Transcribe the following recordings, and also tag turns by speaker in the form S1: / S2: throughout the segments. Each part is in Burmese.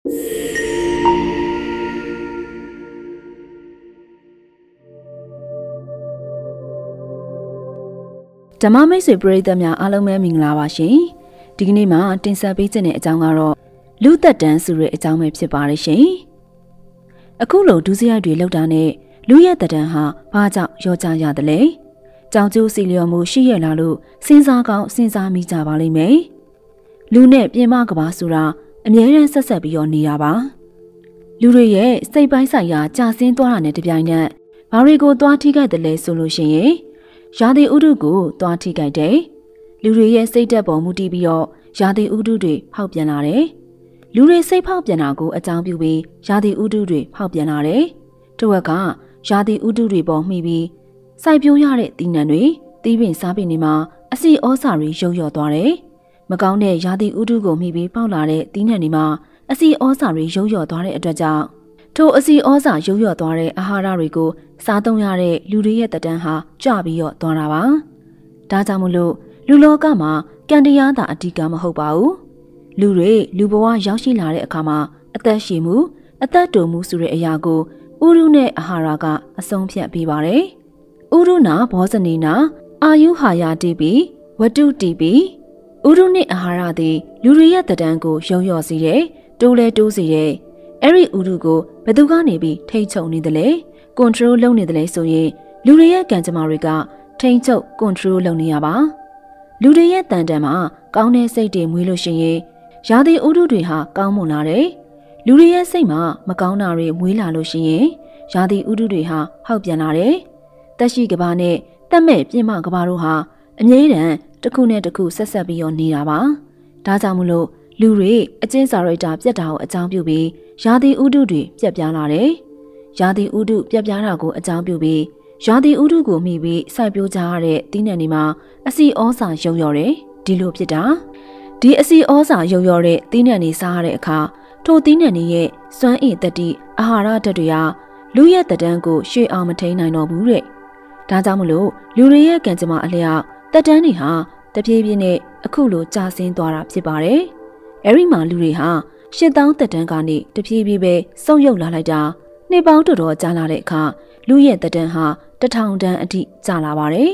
S1: ဓမ္မမိတ်ဆွေပရိသတ်များအားလုံးပဲမင်္ဂလာပါရှင်ဒီကနေ့မှာတင်ဆက်ပေးခြင်းတဲ့အကြောင်းကတော့လူသက်တမ်းဆိုတဲ့အကြောင်းပဲဖြစ်ပါတယ်ရှင်အခုလိုဒုစရိုက်တွေလောက်တာနဲ့လူရဲ့သက်တမ်းဟာဘာကြောင့်ရောကြရသလဲကြောင်ကျိုးစီလျော်မှုရှိရလားလို့စဉ်းစားကောင်းစဉ်းစားမိကြပါလိမ့်မယ်လူနဲ့ပြင်မကဘာဆိုတာအမြဲတမ်းဆက်ဆက်ပြီးတော့နေတာပါလူတွေရဲ့စိတ်ပိုင်းဆိုင်ရာကြာဆင်းသွားတာနဲ့တပြိုင်နက်ဘာတွေကိုသွားထိခိုက်တယ်လဲဆိုလို့ရှိရင်ရာသီဥတုကိုသွားထိခိုက်တယ်လူတွေရဲ့စိတ်ဓာတ်ပေါ်မူတည်ပြီးတော့ရာသီဥတုတွေဖောက်ပြန်လာတယ်လူတွေစိတ်ဖောက်ပြန်တာကိုအကြောင်းပြုပြီးရာသီဥတုတွေဖောက်ပြန်လာတယ်တဝက်ကရာသီဥတုတွေပေါ်မှီပြီးစိုက်ပျိုးရတဲ့သီးနှံတွေသီးပင်စားပင်တွေမှာအဆီဩဇာတွေရုပ်ရော့သွားတယ်မကောင်းတဲ့ရာသီဥတုကိုမှီပြီးပေါက်လာတဲ့သီးနှံတွေမှာအဆီဩဇာတွေရုပ်ရော့သွားတဲ့အတွက်ကြောင့်ထိုအဆီဩဇာရုပ်ရော့သွားတဲ့အာဟာရတွေကိုစားသုံးရတဲ့လူတွေရဲ့သက်တမ်းဟာကျပြီးတော့သွားတာပါဒါကြောင့်မို့လို့လူလောကမှာကံတရားသာအဓိကမဟုတ်ပါဘူးလူတွေလူဘဝရောက်ရှိလာတဲ့အခါမှာအသက်ရှည်မှုအသက်တိုမှုဆိုတဲ့အရာကိုဥရုနဲ့အာဟာရကအဆုံးဖြတ်ပေးပါတယ်ဥရုနာဘောဇနီနာအာယုဟာယာတိပိဝတ္တုတိပိဥရုနဲ့အာဟာရသည်လူတွေရဲ့သက်တမ်းကိုရုံရော့စေတယ်တိုးလဲတိုးစေတယ်အဲ့ဒီဥရုကိုဘယ်သူကနေပြီးထိတ်ချုပ်နေတယ်လဲကွန်ထရိုးလုပ်နေတယ်လဲဆိုရင်လူတွေရဲ့ကံကြမ္မာတွေကထိန်းချုပ်ကွန်ထရိုးလုပ်နေရပါလူတွေရဲ့တန်တန်မှာကောင်းတဲ့စိတ်တွေမွေးလို့ရှိရင်ရာသီဥတုတွေဟာကောင်းမွန်လာတယ်လူတွေရဲ့စိတ်မှာမကောင်းတာတွေမွေးလာလို့ရှိရင်ရာသီဥတုတွေဟာဟောက်ပြန်လာတယ်တက်ရှိကဘာနဲ့တက်မဲ့ပြင်းမကဘာတို့ဟာအမြဲတမ်းတစ်ခုနဲ့တစ်ခုဆက်ဆက်ပြီးတော့နေတာပါဒါကြောင့်မလို့လူတွေအကျဉ်းစာရိတ္တပြတ်တာကိုအကြောင်းပြုပြီးရာသီဥတုတွေပြတ်ပြားလာတယ်ရာသီဥတုပြတ်ပြားတာကိုအကြောင်းပြုပြီးရာသီဥတုကိုမှီပြီးစိုက်ပျိုးကြရတဲ့သီးနှံတွေမှာအဆီဩဇာရုပ်ရော်တယ်ဒီလိုဖြစ်တာဒီအဆီဩဇာရုပ်ရော်တဲ့သီးနှံတွေစားရတဲ့အခါထိုသီးနှံတွေရဲ့စွမ်းအင်တတိအာဟာရဓာတ်တွေဟာလူရဲ့သက်တမ်းကိုရှေ့အောင်မထိန်နိုင်တော့ဘူးတဲ့ဒါကြောင့်မလို့လူတွေရဲ့ကံကြမ္မာအလျောက်သက်တမ်းတွေဟာတပြေးပြေးနဲ့အခုလိုကျဆင်းသွားတာဖြစ်ပါတယ်အဲဒီမှာလူတွေဟာ8000သက်တမ်းကနေတပြေးပြေးပဲစုံယုတ်လာလိုက်တာနှစ်ပေါင်းတော်တော်ကြာလာတဲ့အခါလူရဲ့သက်တမ်းဟာ1000တန်းအထိကျလာပါတယ်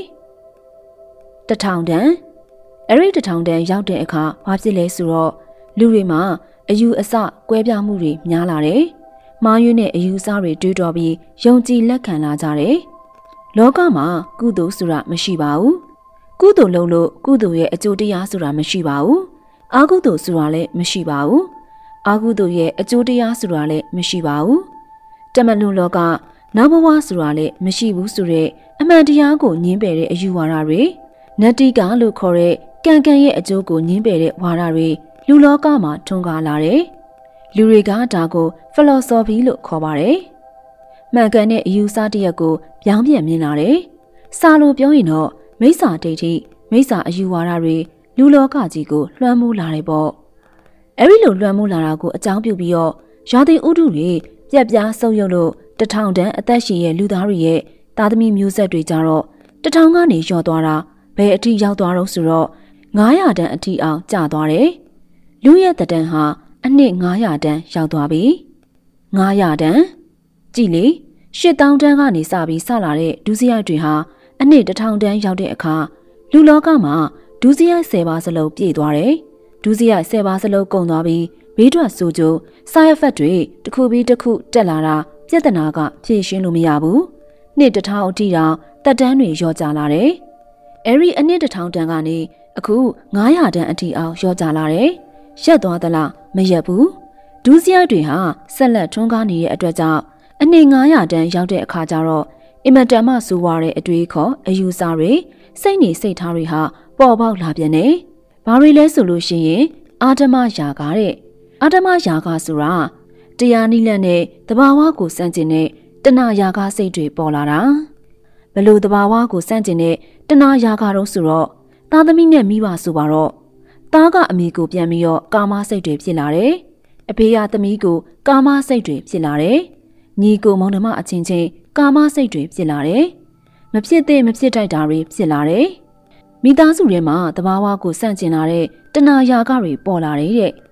S1: 1000တန်းအဲ့ဒီ1000တန်းရောက်တဲ့အခါဘာဖြစ်လဲဆိုတော့လူတွေမှာအယူအဆကွဲပြားမှုတွေများလာတယ်မှားယွင်းတဲ့အယူအဆတွေတွေးတောပြီးယုံကြည်လက်ခံလာကြတယ်လောကမှာကုသိုလ်ဆိုတာမရှိပါဘူးကုသိုလ်လုပ်လို့ကုသိုလ်ရဲ့အကျိုးတရားဆိုတာမရှိပါဘူးအာကုသိုလ်ဆိုတာလည်းမရှိပါဘူးအာကုသိုလ်ရဲ့အကျိုးတရားဆိုတာလည်းမရှိပါဘူးတမလွန်လောကနောက်ဘဝဆိုတာလည်းမရှိဘူးဆိုတဲ့အမှန်တရားကိုညှင်းပယ်တဲ့အယူဝါဒတွေနတ္တိကလို့ခေါ်တဲ့ကံကံရဲ့အကျိုးကိုညှင်းပယ်တဲ့ဝါဒတွေလူလောကမှာထွန်းကားလာတယ်လူတွေကဒါကို philosophy လို့ခေါ်ပါတယ်မှန်ကန်တဲ့အယူဆတစ်ရပ်ကိုပြောင်းပြန်မြင်လာတယ်စာလိုပြောရင်တော့မိစ္ဆာဒိဋ္ဌိမိစ္ဆာအယူဝါဒတွေလူလောကကြီးကိုလွှမ်းမိုးလာတယ်ပေါ့အဲဒီလိုလွှမ်းမိုးလာတာကိုအကြောင်းပြုပြီးတော့ရာသီဥတုတွေပြက်ပြားဆုပ်ယုပ်လို့1000တန်းအသက်ရှင်ရဲ့လူသားတွေရဲ့သားသမီးမျိုးဆက်တွေကြတော့1000ကနေလျော့သွားတာဘယ်အထိရောက်သွားတော့ဆိုတော့900တန်းအထိအောင်ကျသွားတယ်လူရဲ့သက်တမ်းဟာအနှစ်900တန်းရောက်သွားပြီ900တန်းကြည်လေ8000တန်းကနေစပြီးစလာတဲ့ဒုစရိုက်တွေဟာအနှစ်1000တန်းရောက်တဲ့အခါလူလောကမှာဒုစရိုက်10ပါးစလုံးပြည့်သွားတယ်ဒုစရိုက်10ပါးစလုံးကုန်သွားပြီးဘေးထွက်ဆိုးကျိုး side effect တွေတစ်ခုပြီးတစ်ခုတက်လာတာပြဿနာကဖြေရှင်းလို့မရဘူးနှစ်1000အထိတောင်တက်တန်းတွေရော့ကျလာတယ်အဲဒီအနှစ်1000တန်းကနေအခု900တန်းအထိအောင်ရော့ကျလာတယ်ရက်သွားသလားမရက်ဘူးဒုစရိုက်တွေဟာဆက်လက်ထွန်းကားနေတဲ့အတွက်ကြောင့်အနှစ်900တန်းရောက်တဲ့အခါကျတော့အင်မတန်မှဆိုးဝါးတဲ့အတွေးခေါ်အယူဆတွေစိတ်နေစိတ်ထားတွေဟာပေါ်ပေါက်လာပြန်တယ်ဘာတွေလဲဆိုလို့ရှိရင်အာဓမယာကတဲ့အာဓမယာကဆိုတာတရားနိလန့်နဲ့တဘာဝကိုစန့်ကျင်တဲ့တဏှာယာကစိတ်တွေပေါ်လာတာဘလို့တဘာဝကိုစန့်ကျင်တဲ့တဏှာယာကတော့ဆိုတော့သားသမီးနဲ့မိဘဆိုပါတော့သားကအမိကိုပြန်ပြီးတော့ကာမစိတ်တွေဖြစ်လာတယ်အဖေကသမီးကိုကာမစိတ်တွေဖြစ်လာတယ်ညီကိုမောင်နှမအချင်းချင်းကာမစိတ်တွေဖြစ်လာတယ်မဖြစ်သင့်မဖြစ်ထိုက်တာတွေဖြစ်လာတယ်မိသားစုထဲမှာတဘာဝကိုစန့်ကျင်လာတဲ့တဏှာယာကတွေပေါ်လာတယ်တဲ့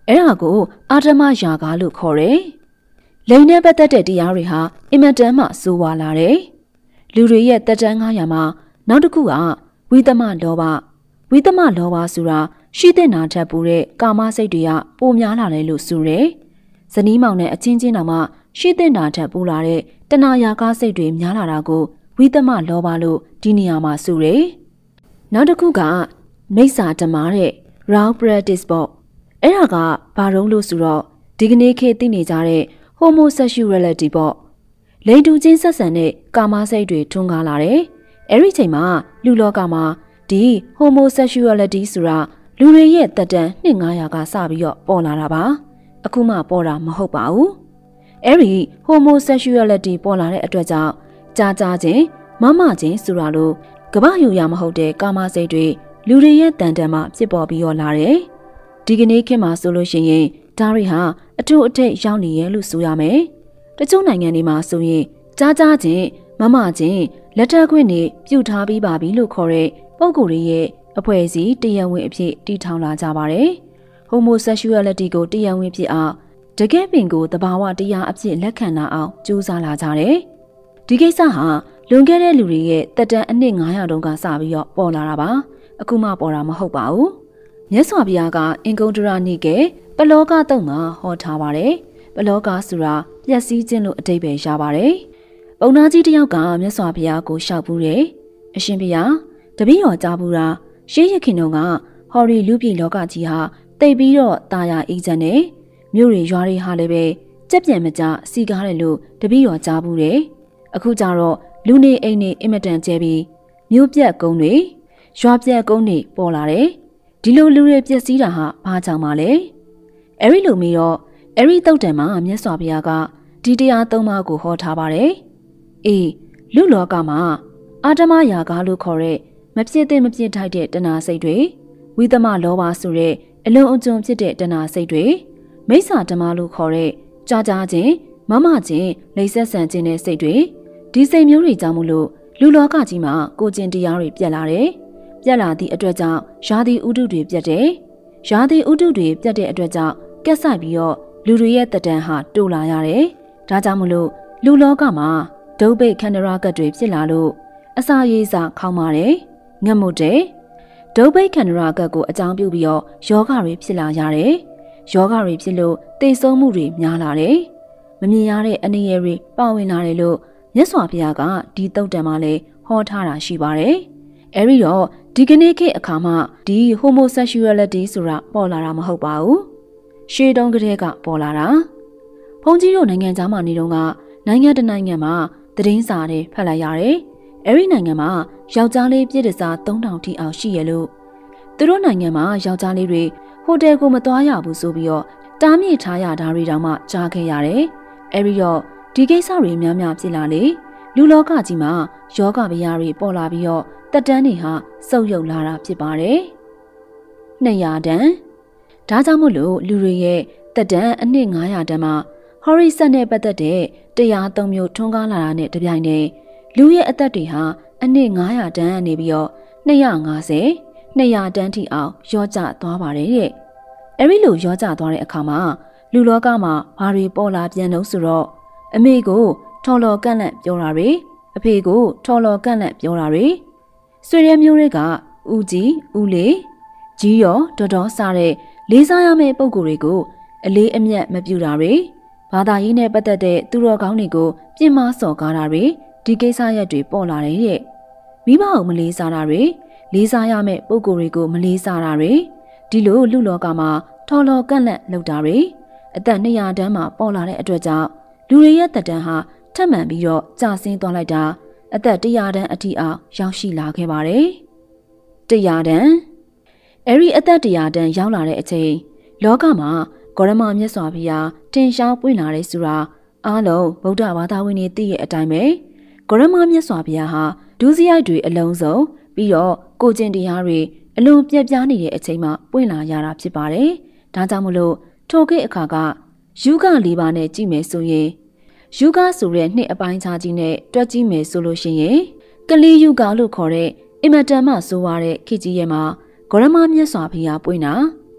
S1: အဲ့ဒါကိုအာဓမယာကားလို့ခေါ်တယ်။လိန်နဲ့ပတ်သက်တဲ့တရားတွေဟာအင်မတန်မှဆိုးဝါးလာတယ်။လူတွေရဲ့တက်တန်း900မှာနောက်တစ်ခုကဝိသမလောဘဆိုတာရှိတဲ့နာထက်ပူတဲ့ကာမစိတ်တွေကပိုများလာတယ်လို့ဆိုတယ်။ဇနီးမောင်နဲ့အချင်းချင်းတောင်မှရှိတဲ့နာထက်ပူလာတဲ့တဏှာယာကားစိတ်တွေများလာတာကိုဝိသမလောဘလို့ဒီနေရာမှာဆိုတယ်။နောက်တစ်ခုကမိစ္ဆာဓမ္မတဲ့ wrong practice ပေါ့။အဲ့ဒါကဘာတုံးလို့ဆိုတော့ဒီကနေ့ခေတ်သိနေကြတဲ့ homosexuality ပေါ့။လိင်တူချင်းဆက်ဆံတဲ့ကာမစိတ်တွေထွန်းကားလာတယ်။အဲ့ဒီချိန်မှာလူလောကမှာဒီ homosexuality ဆိုတာလူတွေရဲ့တက်တန်း200ကစပြီးတော့ပေါ်လာတာပါအခုမှပေါ်တာမဟုတ်ပါဘူးအဲ့ဒီ homosexuality ပေါ်လာတဲ့အတွက်ကြောင့်ကြားချင်းမမချင်းဆိုတာလို့ကမ္ဘာယူရမဟုတ်တဲ့ကာမစိတ်တွေလူတွေရဲ့တန်တန်မှဖြစ်ပေါ်ပြီးတော့လာတယ်ဒီကနေ့ခေတ်မှာဆိုလို့ရှိရင်ဒါတွေဟာအထူးအထိပ်ရောက်နေရဲ့လို့ဆိုရမယ်တချို့နိုင်ငံတွေမှာဆိုရင်ကြားချင်းမမချင်းလက်ထပ်ခွင့်နေပြုတ်ထားပြီးပါပြီလို့ခေါ်တဲ့ပုဂ္ဂိုလ်တွေရဲ့အဖွဲ့အစည်းတရားဝင်အဖြစ်တည်ထောင်လာကြပါတယ်။ homosexuality ကိုတရားဝင်ဖြစ်အောင်တကယ်ပင်ကိုတဘာဝတရားအဖြစ်လက်ခံလာအောင်ကြိုးစားလာကြတယ်။ဒီကိစ္စဟာလွန်ခဲ့တဲ့လူတွေရဲ့တက်တန်းအနှစ်900တုန်းကစပြီးတော့ပေါ်လာတာပါ။အခုမှပေါ်တာမဟုတ်ပါဘူး။မြတ်စွာဘုရားကအင်္ဂုတ္တရနိကေပလောကတုံမှာဟောထားပါတယ်။ပလောကဆိုတာပျက်စီးခြင်းလို့အဓိပ္ပာယ်ရပါတယ်။ပုံနာကြီးတယောက်ကမြတ်စွာဘုရားကိုလျှောက်ပူးတယ်။အရှင်ဘုရားတပည့်တော်ကြားဘူးတာရှေးရခင်တုန်းကဟော်ရီလူပြည်လောကကြီးဟာတိတ်ပြီးတော့တာယာအေးချမ်းနေမြို့တွေရွာတွေဟာလည်းပဲကြက်ပြန်မကြစီကားတယ်လို့တပည့်တော်ကြားဘူးတယ်အခုကျတော့လူနေအိမ်နေအင်မတန်ကျဲပြီးမြို့ပြက်ကုန်းတွေရွာပြက်ကုန်းတွေပေါ်လာတယ်ဒီလိုလူတွေပျက်စီးတာဟာဘာကြောင့်မှလဲအဲ့ဒီလိုမျိုးတော့အဲ့ဒီတုတ်တံမှာမြတ်စွာဘုရားကဒီတရား၃ပါးကိုဟောထားပါတယ်အေးလူလောကမှာအာဓမယာကားလို့ခေါ်တဲ့မဖြစ်တဲ့မဖြစ်ထိုက်တဲ့တဏှာစိတ်တွေဝိသမလောဘဆိုတဲ့အလုံးအကျွံဖြစ်တဲ့တဏှာစိတ်တွေမိစ္ဆာဓမ္မလို့ခေါ်တဲ့ကြားချင်းမမချင်းလိမ့်ဆက်ဆန်ခြင်းတဲ့စိတ်တွေဒီစိတ်မျိုးတွေကြောင့်မို့လို့လူလောကကြီးမှာကိုကျင်တရားတွေပြတ်လာတယ်ပြတ်လာသည့်အတွက်ကြောင့်ယာတိဥဒုတွေပြတ်တယ်ယာတိဥဒုတွေပြတ်တဲ့အတွက်ကြောင့်ကက်ဆိုင်ပြီးတော့လူတွေရဲ့တတန်ဟာတိုးလာရတယ်ဒါကြောင့်မို့လို့လူလောကမှာဒုဗ္ဗိခန္ဓရာကတ်တွေဖြစ်လာလို့အစာရေးစာခေါင်းပါတယ်ငတ်မွတ်တယ်ဒုဗ္ဗိခန္ဓရာကတ်ကိုအကြောင်းပြုပြီးတော့ယောဂတွေဖြစ်လာရတယ်ယောဂတွေဖြစ်လို့သိဆုံးမှုတွေများလာတယ်မမြင်ရတဲ့အနေရတွေပါဝင်လာတယ်လို့မြတ်စွာဘုရားကဒီတုတ်တံမှာလည်းဟောထားတာရှိပါတယ်အဲဒီတော့ဒီကနေ့ခေတ်အခါမှာဒီ homosexuality ဆိုတာပေါ်လာတာမဟုတ်ပါဘူးရှေးတုန်းကတည်းကပေါ်လာတာဘုန်းကြီးတို့နိုင်ငံသားမှနေတော့ကနိုင်ငံတနိုင်ငံမှာသတင်းစာတွေဖတ်လိုက်ရတယ်အဲဒီနိုင်ငံမှာယောက်ျားလေးပြည့်တစား3000ထိအောင်ရှိရလို့သူတို့နိုင်ငံမှာယောက်ျားလေးတွေဟိုတယ်ကိုမသွားရဘူးဆိုပြီးတော့တားမြစ်ထားရတာတွေတောင်မှကြားခဲ့ရတယ်အဲဒီတော့ဒီကိစ္စတွေများများဖြစ်လာလေလူလောကကြီးမှာယောဂဗျာတွေပေါ်လာပြီးတော့တက်တန်းတွေဟာစုပ်ယုပ်လာတာဖြစ်ပါတယ်200တန်းဒါကြောင့်မို့လို့လူတွေရဲ့တက်တန်းအနှစ်900တန်းမှာဟော်ရီဆက်နဲ့ပတ်သက်တဲ့တရား3မျိုးထွန်းကားလာတာနဲ့တပြိုင်တည်းလူရဲ့အသက်တွေဟာအနှစ်900တန်းကနေပြီးတော့250တန်းထိအောင်ရောကျသွားပါတယ်တဲ့အဲဒီလိုရောကျသွားတဲ့အခါမှာလူလောကမှာဘာတွေပေါ်လာပြန်လို့ဆိုတော့အမေကိုထော်လော်ကန့်လန့်ပြောတာတွေအဖေကိုထော်လော်ကန့်လန့်ပြောတာတွေဆွေရဲမျိုးတွေကဦးကြီးဦးလေးကြီးရောတော်စားတဲ့လေးစားရမယ့်ပုံကိုယ်တွေကိုအလေးအမြတ်မပြူတာတွေဘာသာရေးနဲ့ပတ်သက်တဲ့သူတော်ကောင်းတွေကိုပြင်မစော်ကားတာတွေဒီကိစ္စရက်တွေပေါ်လာတဲ့မိဘကိုမလေးစားတာတွေလေးစားရမယ့်ပုံကိုယ်တွေကိုမလေးစားတာတွေဒီလိုလူလောကမှာထော်လော်ကန့်လန့်လုပ်တာတွေအသက်200တန်းမှာပေါ်လာတဲ့အတွက်ကြောင့်လူတွေရဲ့တက်တန်းဟာထပ်မံပြီးတော့ကျဆင်းသွားလိုက်တာအသက်100တန်းအထိအောင်ရောက်ရှိလာခဲ့ပါတယ်100တန်းအဲဒီအသက်100တန်းရောက်လာတဲ့အချိန်လောကမှာဂေါရမမြတ်စွာဘုရားတင်ရှားပွင့်လာတဲ့ဆိုတာအားလုံးဗုဒ္ဓဘာသာဝင်တွေသိတဲ့အတိုင်းပဲဂေါရမမြတ်စွာဘုရားဟာဒုစရိုက်တွေအလုံးစုံပြီးတော့ကိုကျင့်တရားတွေအလုံးပြက်ပြားနေတဲ့အချိန်မှာပွင့်လာရတာဖြစ်ပါတယ်ဒါကြောင့်မလို့ထိုခေတ်အခါကယူက4ပါးနဲ့ကြည့်မယ်ဆိုရင်ယူကဆိုတဲ့နှစ်အပိုင်းခြားကြီးနဲ့တွက်ကြည့်မယ်ဆိုလို့ရှိရင်ကလေးယူကလို့ခေါ်တဲ့အင်မတန်မှဆိုးရတဲ့ခေတ်ကြီးရဲ့မှာဂေါရမမြတ်စွာဘုရားပွင့်တာ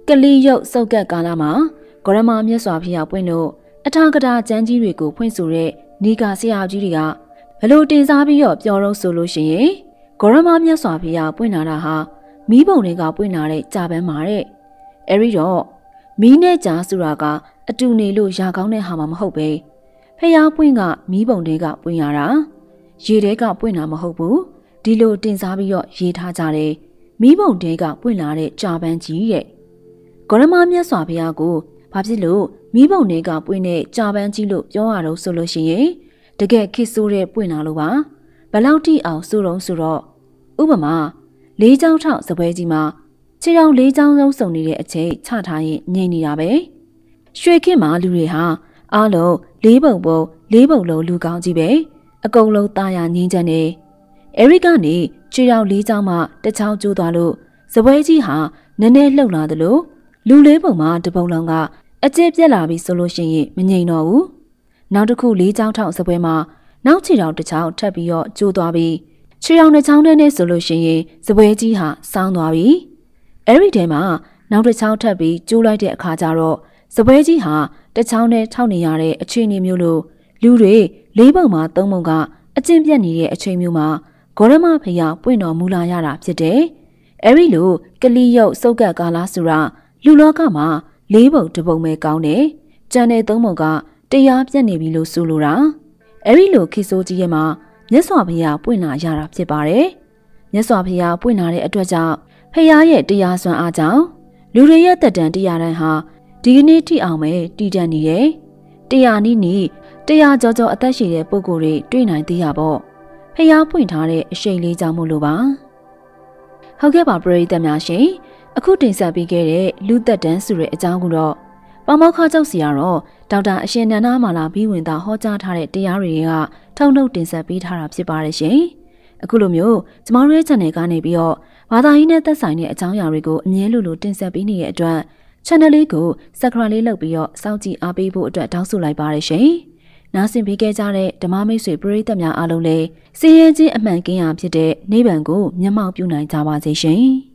S1: ကလေးရုပ်စုပ်ကက်ကာလမှာဂရမမြတ်စွာဘုရားပွင့်လို့အထာကတာကျမ်းကြီးတွေကိုဖွင့်ဆိုတဲ့နီကာဆရာကြီးတွေကဘလို့တင်စားပြီးတော့ပြောတော့ဆိုလို့ရှိရင်ဂရမမြတ်စွာဘုရားပွင့်လာတာဟာမီးပုံတွေကပွင့်လာတဲ့ကြာပန်းမှာတဲ့အဲဒီတော့မီးနဲ့ကြာဆိုတာကအတူနေလို့ရာကောင်းတဲ့ဟာမှမဟုတ်ပဲဖះပွင့်ကမီးပုံတွေကပွင့်ရတာရေတဲကပွင့်တာမဟုတ်ဘူးဒီလိုတင်စားပြီးတော့ရေးထားကြတယ်မီးပုံတွေကပွင့်လာတဲ့ကြာပန်းကြီးတဲ့ဂရမမြတ်စွာဘုရားကိုဘာဖြစ်လို့မီးပုံတွေကပွင့်တဲ့ကြာပန်းကြီးလို့ပြောရတော့ဆိုလို့ရှိရင်တကယ်ခစ်ဆိုးတဲ့ပွင့်လာလို့ပါဘလောက်တိအောင်ဆိုတော့ဆိုတော့ဥပမာလေးချောင်းထောက်စပွဲကြီးမှာခြေထောက်လေးချောင်းလုံးစုံနေတဲ့အချိန်ချထားရင်ငြိမ်နေတာပဲရွှေခေတ်မှာလူတွေဟာအားလုံးလေးပုံလုံးလူကောင်းကြီးပဲအကုန်လုံးตาရငင်းချမ်းနေအဲဒီကနေခြေထောက်လေးချောင်းမှတစ်ချောင်းကျိုးသွားလို့စပွဲကြီးဟာနည်းနည်းလှုပ်လာသလိုလူလေးပုံမှာတပုံလုံးကအကျစ်ပြက်လာပြီဆိုလို့ရှိရင်မငြိမ်တော့ဘူးနောက်တစ်ခုလေးချောင်းထောက်စပွဲမှာနောက်ခြေထောက်တစ်ချောင်းထပ်ပြီးတော့ကျိုးသွားပြီးခြေထောက်တစ်ချောင်းနဲ့ဆိုလို့ရှိရင်စပွဲကြီးဟာစောင်းသွားပြီအဲဒီထဲမှာနောက်တစ်ချောင်းထပ်ပြီးကျိုးလိုက်တဲ့အခါကျတော့စပွဲကြီးဟာတစ်ချောင်းနဲ့ထောက်နေရတဲ့အခြေအနေမျိုးလို့လူတွေလေးပုံမှာသုံးပုံကအကျင့်ပြတ်နေတဲ့အချိန်မျိုးမှာဂေါရမဖရာပွင့်တော်မူလာရတာဖြစ်တယ်အဲဒီလိုကလိယုတ်စုပ်ကပ်ကာလဆိုတာလူလောကမှာလေးပုံတစ်ပုံပဲကောင်းတယ်ကျန်တဲ့သုံးပုံကတရားပြတ်နေပြီလို့ဆိုလိုတာအဲဒီလိုခေဆိုးကြီးရဲ့မှာမြတ်စွာဘုရားပွင့်လာရတာဖြစ်ပါတယ်မြတ်စွာဘုရားပွင့်လာတဲ့အတွက်ကြောင့်ဖရာရဲ့တရားစွမ်းအားကြောင့်လူတွေရဲ့တက်တန်တရားတိုင်းဟာဒီကနေ့ထိအောင်ပဲတည်တံ့နေတယ်တရားနည်းနည်းတရားကြောကြောအသက်ရှင်တဲ့ပုဂ္ဂိုလ်တွေတွေ့နိုင်သေးရပေါ့ဖျားပွင့်ထားတဲ့အရှိန်လေးကြောင့်မို့လို့ပါဟုတ်ကဲ့ပါပရိသတ်များရှင်အခုတင်ဆက်ပေးခဲ့တဲ့လူသက်တန်းဆိုတဲ့အကြောင်းကိုတော့ပမောက္ခကျောက်စီကတော့ဒေါက်တာအရှင်နန္ဒမာလာဘီဝင်သာဟောကြားထားတဲ့တရားတွေကထုတ်နှုတ်တင်ဆက်ပေးထားတာဖြစ်ပါတယ်ရှင်အခုလိုမျိုးကျမတို့ရဲ့ channel ကနေပြီးတော့ဘာသာရေးနဲ့သက်ဆိုင်တဲ့အကြောင်းအရာတွေကိုအမြဲလိုတင်ဆက်ပေးနေတဲ့အတွက် channel လေးကို subscribe လေးလုပ်ပြီးတော့စောင့်ကြည့်အားပေးဖို့အတွက်တောင်းဆိုလိုက်ပါတယ်ရှင်နားဆင်ပေးခဲ့ကြတဲ့ဓမ္မမိတ်ဆွေပရိသတ်များအားလုံးလည်းစည်ရဲခြင်းအမှန်ကင်းရာဖြစ်တဲ့နိဗ္ဗာန်ကိုမျက်မှောက်ပြုနိုင်ကြပါစေရှင်